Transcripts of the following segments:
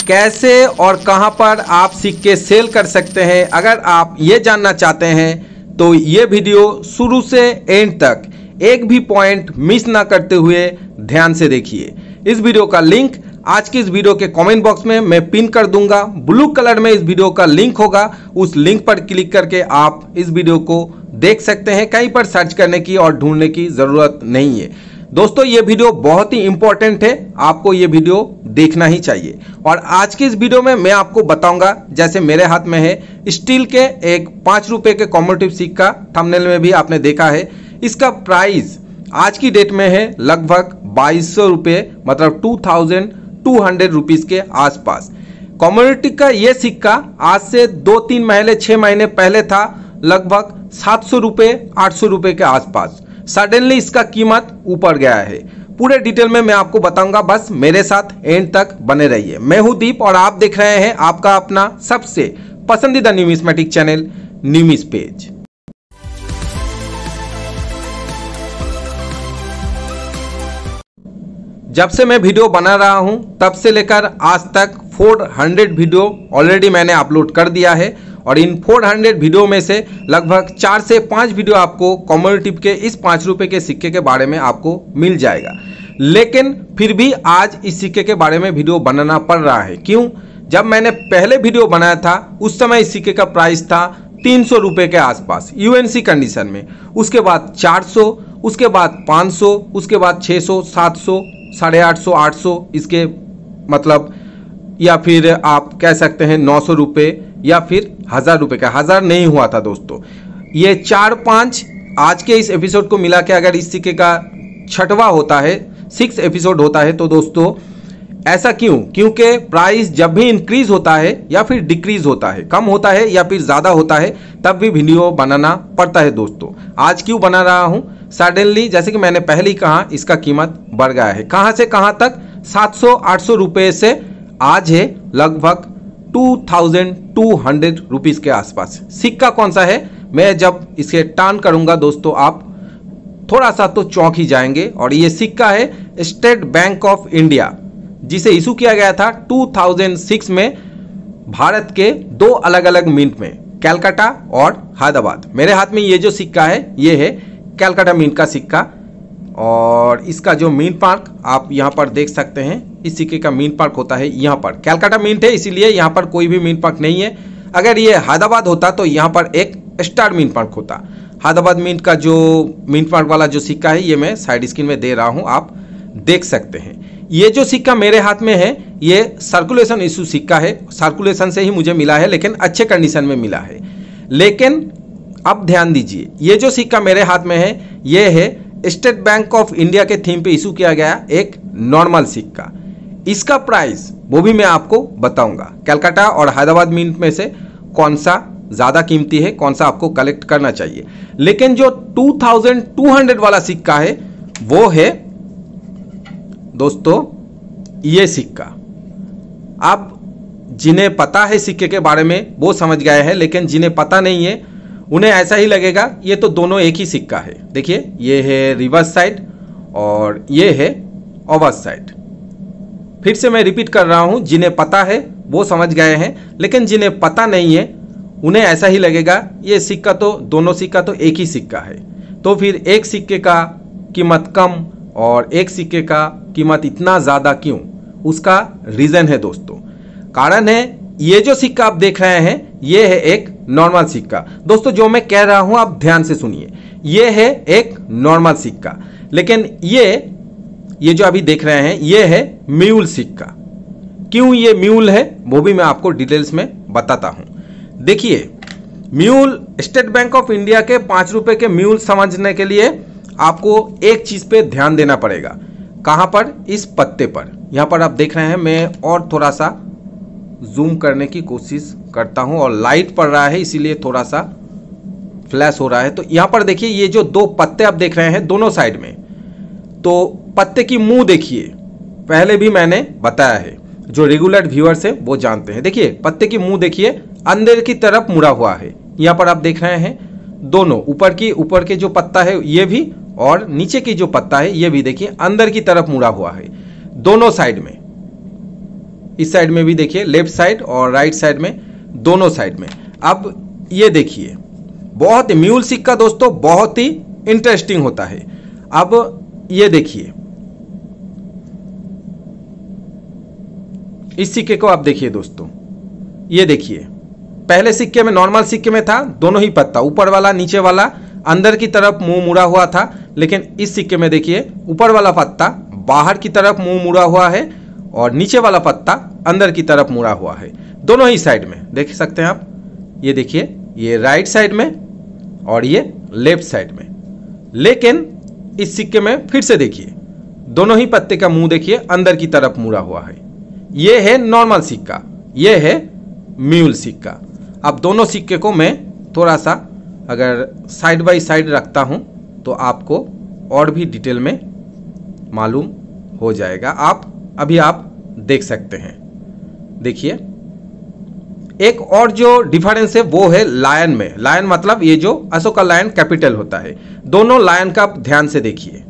कैसे और कहां पर आप सिक्के सेल कर सकते हैं, अगर आप ये जानना चाहते हैं तो ये वीडियो शुरू से एंड तक एक भी पॉइंट मिस ना करते हुए ध्यान से देखिए। इस वीडियो का लिंक आज की इस वीडियो के कमेंट बॉक्स में मैं पिन कर दूंगा। ब्लू कलर में इस वीडियो का लिंक होगा, उस लिंक पर क्लिक करके आप इस वीडियो को देख सकते हैं। कहीं पर सर्च करने की और ढूंढने की जरूरत नहीं है। दोस्तों ये वीडियो बहुत ही इंपॉर्टेंट है, आपको ये वीडियो देखना ही चाहिए। और आज की इस वीडियो में मैं आपको बताऊंगा, जैसे मेरे हाथ में है स्टील के एक 5 रुपए के कॉमोडिटी सिक्का, थंबनेल में भी आपने देखा है। इसका प्राइस आज की डेट में है लगभग 2200 रुपये, मतलब 2200 रुपीज के आसपास। कॉमोडिटी का ये सिक्का आज से 2-3 महीने 6 महीने पहले था लगभग 700 रुपये 800 रुपये के आसपास। सडनली इसका कीमत ऊपर गया है। पूरे डिटेल में मैं आपको बताऊंगा, बस मेरे साथ एंड तक बने रहिए। मैं हूं दीप और आप देख रहे हैं आपका अपना सबसे पसंदीदा न्यूमिस्मेटिक चैनल न्यूमिस पेज। जब से मैं वीडियो बना रहा हूं तब से लेकर आज तक 400 वीडियो ऑलरेडी मैंने अपलोड कर दिया है और इन 400 वीडियो में से लगभग 4 से 5 वीडियो आपको कॉमोडिटी के इस 5 रुपए के सिक्के के बारे में आपको मिल जाएगा। लेकिन फिर भी आज इस सिक्के के बारे में वीडियो बनाना पड़ रहा है। क्यों? जब मैंने पहले वीडियो बनाया था उस समय इस सिक्के का प्राइस था 300 रुपये के आसपास यूएनसी कंडीशन में। उसके बाद 400, उसके बाद 500, उसके बाद 600, 700, 850, 800 इसके मतलब, या फिर आप कह सकते हैं 900 रुपये या फिर 1000 रुपये का। 1000 नहीं हुआ था दोस्तों। ये 4-5 आज के इस एपिसोड को मिला के अगर इस सिक्के का 6वां होता है, 6 एपिसोड होता है, तो दोस्तों ऐसा क्यों? क्योंकि प्राइस जब भी इंक्रीज होता है या फिर डिक्रीज होता है, कम होता है या फिर ज़्यादा होता है, तब भी वीडियो बनाना पड़ता है दोस्तों। आज क्यों बना रहा हूँ? सडनली जैसे कि मैंने पहले ही कहा, इसका कीमत बढ़ गया है। कहाँ से कहाँ तक? 700-800 रुपये से आज है लगभग 2200 रुपीज के आसपास। सिक्का कौन सा है? मैं जब इसे टर्न करूंगा दोस्तों आप थोड़ा सा तो चौंक ही जाएंगे। और ये सिक्का है स्टेट बैंक ऑफ इंडिया, जिसे इशू किया गया था 2006 में भारत के 2 अलग अलग मिंट में, कलकत्ता और हैदराबाद। मेरे हाथ में ये जो सिक्का है ये है कलकत्ता मिंट का सिक्का और इसका जो मिंट मार्क आप यहाँ पर देख सकते हैं। इस सिक्के का मिंट मार्क होता है यहाँ पर, कलकत्ता मिंट है इसीलिए यहाँ पर कोई भी मिंट मार्क नहीं है। अगर ये हैदराबाद होता तो यहाँ पर एक स्टार मिंट मार्क होता। हैदराबाद मिंट का जो मिंट मार्क वाला जो सिक्का है ये मैं साइड स्क्रीन में दे रहा हूँ, आप देख सकते हैं। ये जो सिक्का मेरे हाथ में है ये सर्कुलेशन इशू सिक्का है, सर्कुलेशन से ही मुझे मिला है, लेकिन अच्छे कंडीशन में मिला है। लेकिन अब ध्यान दीजिए, ये जो सिक्का मेरे हाथ में है ये है स्टेट बैंक ऑफ इंडिया के थीम पे इशू किया गया एक नॉर्मल सिक्का। इसका प्राइस वो भी मैं आपको बताऊंगा। कलकत्ता और हैदराबाद मिंट में से कौन सा ज़्यादा कीमती है, कौन सा आपको कलेक्ट करना चाहिए। लेकिन जो 2200 वाला सिक्का है वो है दोस्तों ये सिक्का। अब जिन्हें पता है सिक्के के बारे में वो समझ गए हैं, लेकिन जिन्हें पता नहीं है उन्हें ऐसा ही लगेगा ये तो दोनों एक ही सिक्का है। देखिए ये है रिवर्स साइड और ये है ओवर्स साइड। फिर से मैं रिपीट कर रहा हूं, जिन्हें पता है वो समझ गए हैं, लेकिन जिन्हें पता नहीं है उन्हें ऐसा ही लगेगा ये सिक्का तो, दोनों सिक्का तो एक ही सिक्का है। तो फिर एक सिक्के का कीमत कम और एक सिक्के का कीमत इतना ज़्यादा क्यों? उसका रीज़न है दोस्तों, कारण है ये जो सिक्का आप देख रहे हैं ये है एक नॉर्मल सिक्का। दोस्तों जो मैं कह रहा हूं आप ध्यान से सुनिए, ये है एक नॉर्मल सिक्का, लेकिन ये जो अभी देख रहे हैं ये है म्यूल सिक्का। क्यों ये म्यूल है वो भी मैं आपको डिटेल्स में बताता हूं। देखिए mule, state bank of India के 5 रुपए के म्यूल समझने के लिए आपको एक चीज पे ध्यान देना पड़ेगा। कहां पर? इस पत्ते पर। यहां पर आप देख रहे हैं, मैं और थोड़ा सा जूम करने की कोशिश करता हूं और लाइट पड़ रहा है इसीलिए थोड़ा सा फ्लैश हो रहा है। तो यहां पर देखिए ये जो 2 पत्ते आप देख रहे हैं दोनों साइड में, तो पत्ते की मुंह देखिए, पहले भी मैंने बताया है, जो रेगुलर व्यूअर्स है वो जानते हैं। देखिए पत्ते की मुंह देखिए अंदर की तरफ मुड़ा हुआ है। यहाँ पर आप देख रहे हैं दोनों, ऊपर के जो पत्ता है ये भी और नीचे की जो पत्ता है ये भी देखिए अंदर की तरफ मुड़ा हुआ है दोनों साइड में। इस साइड में भी देखिए, लेफ्ट साइड और राइट साइड में, दोनों साइड में। अब ये देखिए, बहुत म्यूल सिक्का दोस्तों बहुत ही इंटरेस्टिंग होता है। अब ये देखिए, इस सिक्के को आप देखिए दोस्तों, ये देखिए, पहले सिक्के में, नॉर्मल सिक्के में था दोनों ही पत्ता, ऊपर वाला नीचे वाला अंदर की तरफ मुंह मुड़ा हुआ था, लेकिन इस सिक्के में देखिए ऊपर वाला पत्ता बाहर की तरफ मुंह मुड़ा हुआ है और नीचे वाला पत्ता अंदर की तरफ मुड़ा हुआ है, दोनों ही साइड में देख सकते हैं आप। ये देखिए, ये राइट साइड में और ये लेफ्ट साइड में। लेकिन इस सिक्के में फिर से देखिए, दोनों ही पत्ते का मुंह देखिए अंदर की तरफ मुड़ा हुआ है। ये है नॉर्मल सिक्का, ये है म्यूल सिक्का। अब दोनों सिक्के को मैं थोड़ा सा अगर साइड बाय साइड रखता हूं तो आपको और भी डिटेल में मालूम हो जाएगा। आप देख सकते हैं। देखिए, एक और जो डिफरेंस है वो है लायन में। लायन मतलब ये जो अशोका लायन कैपिटल होता है, दोनों लायन का ध्यान से देखिए।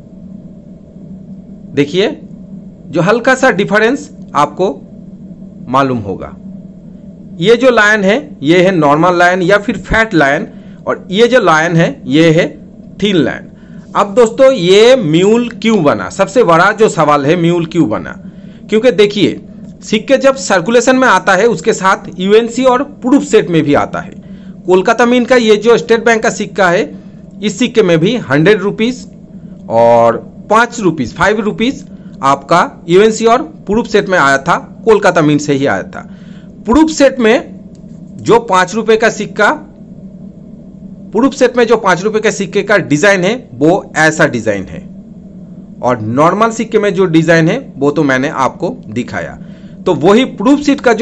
देखिए, जो हल्का सा डिफरेंस आपको मालूम होगा। ये जो लायन है ये है नॉर्मल लायन या फिर फैट लायन, और ये जो लायन है ये है थिन लायन। अब दोस्तों, ये म्यूल क्यों बना? सबसे बड़ा जो सवाल है, म्यूल क्यों बना? क्योंकि देखिए, सिक्के जब सर्कुलेशन में आता है उसके साथ यूएनसी और प्रूफ सेट में भी आता है। कोलकाता मिंट का ये जो स्टेट बैंक का सिक्का है, इस सिक्के में भी 100 रुपीज और 5 रुपीज, 5 रुपीज आपका यूएनसी और प्रूफ सेट में आया था, कोलकाता मिंट से ही आया था। प्रूफ सेट में जो 5 रुपए का सिक्का, प्रूफ सेट में जो 5 रुपए के सिक्के का डिजाइन है वो ऐसा डिजाइन है, और नॉर्मल सिक्के में जो डिजाइन है वो तो मैंने आपको दिखाया। तो वही प्रूफ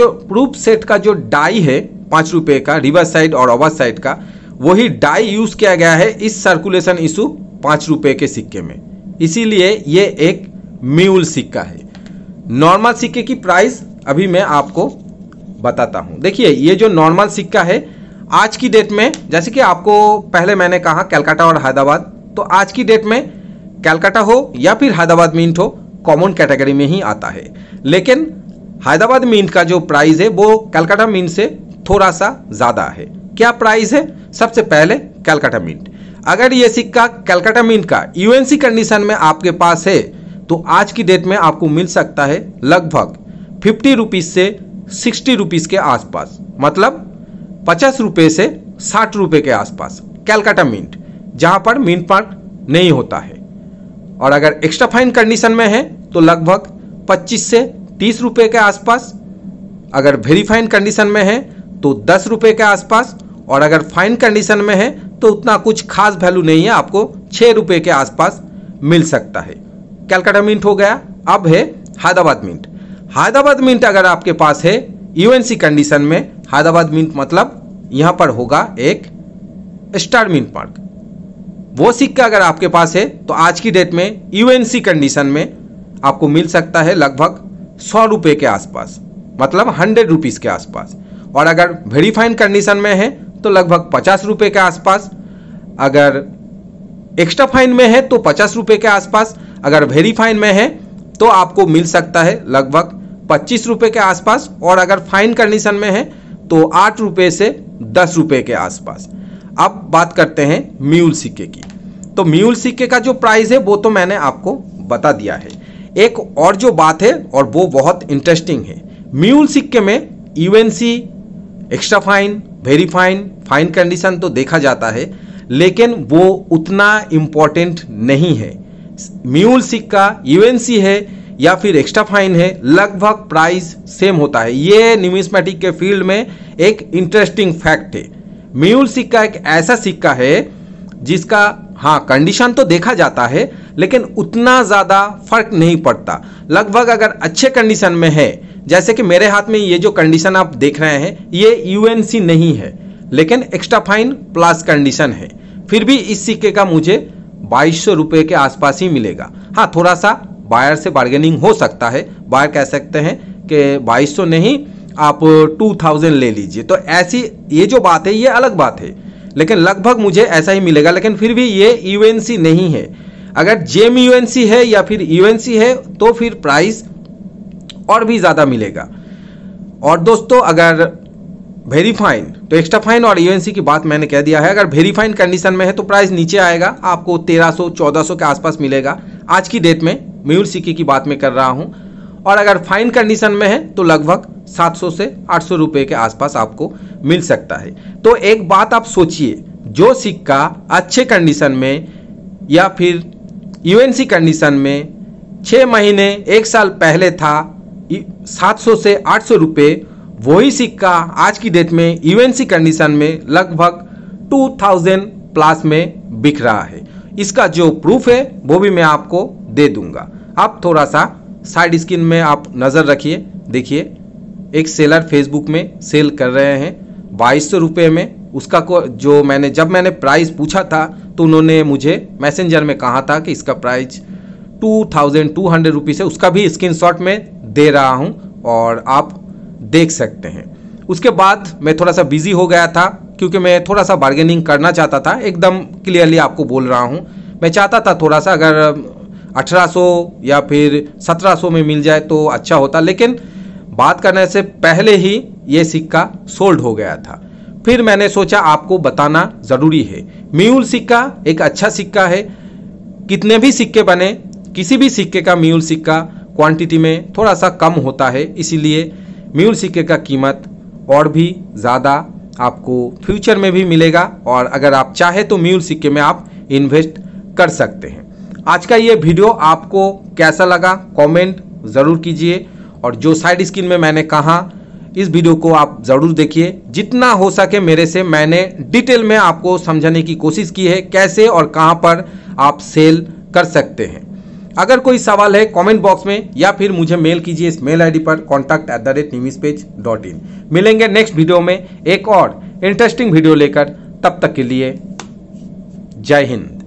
सेट का जो डाई है 5 रुपए का, रिवर्स साइड और ओवर साइड का, वही डाई यूज किया गया है इस सर्कुलेशन इशू 5 रुपए के सिक्के में। इसीलिए ये एक म्यूल सिक्का है। नॉर्मल सिक्के की प्राइस अभी मैं आपको बताता हूं। देखिए, ये जो नॉर्मल सिक्का है आज की डेट में, जैसे कि आपको पहले मैंने कहा कलकत्ता और हैदराबाद, तो आज की डेट में कलकत्ता हो या फिर हैदराबाद मिंट हो, कॉमन कैटेगरी में ही आता है। लेकिन हैदराबाद मिंट का जो प्राइस है वो कलकत्ता मिंट से थोड़ा सा ज्यादा है। क्या प्राइस है? सबसे पहले कलकत्ता मिंट, अगर ये सिक्का कलकत्ता मिंट का यूएनसी कंडीशन में आपके पास है तो आज की डेट में आपको मिल सकता है लगभग 50 रुपीज से 60 रुपीज के आसपास, मतलब 50 रुपए से 60 रुपए के आसपास कलकत्ता मिंट, जहां पर मिंट मार्क नहीं होता है। और अगर एक्स्ट्रा फाइन कंडीशन में है तो लगभग 25 से 30 रुपए के आसपास, अगर वेरी फाइन कंडीशन में है तो 10 रुपए के आसपास, और अगर फाइन कंडीशन में है तो उतना कुछ खास वैल्यू नहीं है, आपको 6 रुपए के आसपास मिल सकता है। कलकत्ता मिंट हो गया। अब है हैदराबाद मिंट। हैदराबाद मिंट अगर आपके पास है यूएनसी कंडीशन में, हैदराबाद मिंट मतलब यहां पर होगा एक स्टार मिंट मार्क। वो सिक्का अगर आपके पास है तो आज की डेट में यूएनसी कंडीशन में आपको मिल सकता है लगभग 100 रुपए के आसपास, मतलब 100 रुपीज के आसपास। और अगर वेरी फाइन कंडीशन में है तो लगभग 50 रुपए के आसपास, अगर एक्स्ट्रा फाइन में है तो 50 रुपए के आसपास, अगर वेरी फाइन में है तो आपको मिल सकता है लगभग 25 रुपए के आसपास, और अगर फाइन कंडीशन में है तो 8 रुपए से 10 रुपए के आसपास। अब बात करते हैं म्यूल सिक्के की। तो म्यूल सिक्के का जो प्राइस है वो तो मैंने आपको बता दिया है। एक और जो बात है और वो बहुत इंटरेस्टिंग है, म्यूल सिक्के में UNC, extra fine, very fine, fine condition तो देखा जाता है, लेकिन वो उतना इंपॉर्टेंट नहीं है। म्यूल सिक्का यूएनसी है या फिर एक्स्ट्रा फाइन है, लगभग प्राइस सेम होता है। ये न्यूमिस्मेटिक के फील्ड में एक इंटरेस्टिंग फैक्ट है। म्यूल सिक्का एक ऐसा सिक्का है जिसका हाँ कंडीशन तो देखा जाता है, लेकिन उतना ज़्यादा फर्क नहीं पड़ता। लगभग अगर अच्छे कंडीशन में है, जैसे कि मेरे हाथ में ये जो कंडीशन आप देख रहे हैं, ये यूएनसी नहीं है लेकिन एक्स्ट्रा फाइन प्लस कंडीशन है, फिर भी इस सिक्के का मुझे 2200 रुपये के आसपास ही मिलेगा। हाँ, थोड़ा सा बायर से बार्गेनिंग हो सकता है, बायर कह सकते हैं कि 2200 नहीं, आप 2000 ले लीजिए, तो ऐसी ये जो बात है ये अलग बात है, लेकिन लगभग मुझे ऐसा ही मिलेगा। लेकिन फिर भी ये यूएनसी नहीं है। अगर जेम यूएनसी है या फिर यूएनसी है तो फिर प्राइस और भी ज़्यादा मिलेगा। और दोस्तों अगर वेरी फाइन तो एक्स्ट्रा फाइन और यूएनसी की बात मैंने कह दिया है। अगर वेरी फाइन कंडीशन में है तो प्राइस नीचे आएगा, आपको 1300-1400 के आसपास मिलेगा आज की डेट में, म्यूल सिक्के की बात मैं कर रहा हूं। और अगर फाइन कंडीशन में है तो लगभग 700 से 800 रुपए के आसपास आपको मिल सकता है। तो एक बात आप सोचिए, जो सिक्का अच्छे कंडीशन में या फिर यूएनसी कंडीशन में 6 महीने 1 साल पहले था 700 से 800 रुपए, वही सिक्का आज की डेट में यूएनसी कंडीशन में लगभग 2000 प्लस में बिक रहा है। इसका जो प्रूफ है वो भी मैं आपको दे दूंगा। आप थोड़ा सा साइड स्क्रीन में आप नज़र रखिए, देखिए एक सेलर फेसबुक में सेल कर रहे हैं 2200 रुपये में। उसका जो जब मैंने प्राइस पूछा था तो उन्होंने मुझे मैसेंजर में कहा था कि इसका प्राइस 2200 रुपीज़ है। उसका भी स्क्रीनशॉट में दे रहा हूं और आप देख सकते हैं। उसके बाद मैं थोड़ा सा बिजी हो गया था क्योंकि मैं थोड़ा सा बार्गेनिंग करना चाहता था। एकदम क्लियरली आपको बोल रहा हूं, मैं चाहता था थोड़ा सा अगर 1800 या फिर 1700 में मिल जाए तो अच्छा होता, लेकिन बात करने से पहले ही ये सिक्का सोल्ड हो गया था। फिर मैंने सोचा आपको बताना ज़रूरी है। म्यूल सिक्का एक अच्छा सिक्का है। कितने भी सिक्के बने, किसी भी सिक्के का म्यूल सिक्का क्वांटिटी में थोड़ा सा कम होता है, इसीलिए म्यूल सिक्के का कीमत और भी ज़्यादा आपको फ्यूचर में भी मिलेगा। और अगर आप चाहे तो म्यूल सिक्के में आप इन्वेस्ट कर सकते हैं। आज का ये वीडियो आपको कैसा लगा कमेंट ज़रूर कीजिए। और जो साइड स्क्रीन में मैंने कहा इस वीडियो को आप ज़रूर देखिए। जितना हो सके मेरे से मैंने डिटेल में आपको समझाने की कोशिश की है कैसे और कहां पर आप सेल कर सकते हैं। अगर कोई सवाल है कमेंट बॉक्स में या फिर मुझे मेल कीजिए इस मेल आईडी पर contact@nimispage.in। मिलेंगे नेक्स्ट वीडियो में एक और इंटरेस्टिंग वीडियो लेकर। तब तक के लिए जय हिंद।